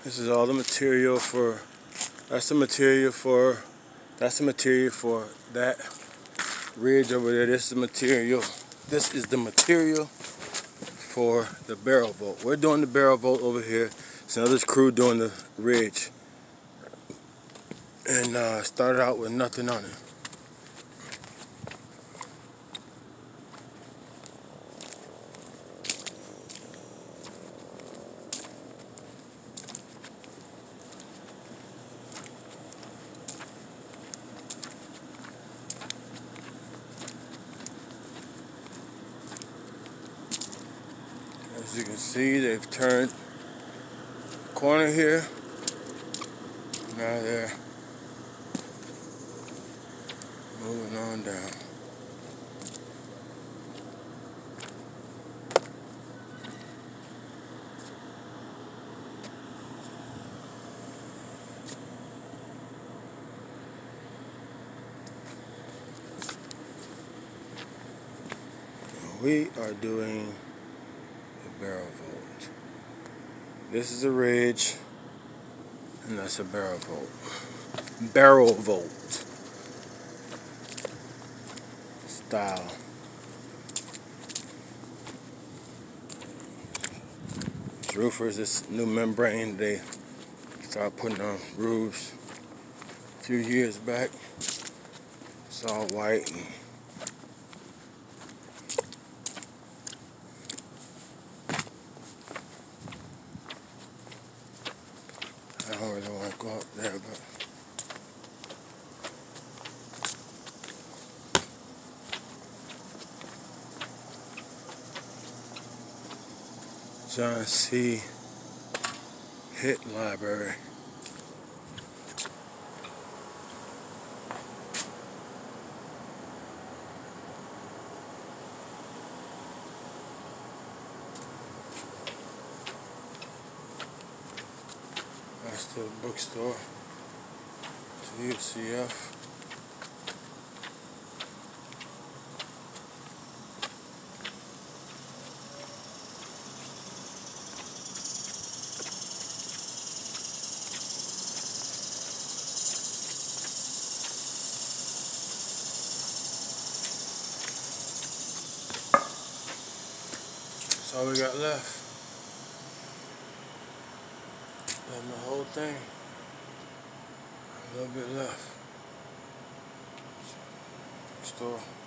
This is all the material for, that's the material for that ridge over there. This is the material for the barrel vault. We're doing the barrel vault over here. It's another crew doing the ridge. And started out with nothing on it. As you can see, they've turned the corner here. Now they're moving on down. We are doing a barrel vault. This is a ridge, and that's a barrel vault. Barrel vault style. These roofers, this new membrane they started putting on roofs a few years back. It's all white. And I don't really want to go up there, but John C. Hit Library. That's the bookstore. To UCF. That's all we got left. Done the whole thing. A little bit left. Store.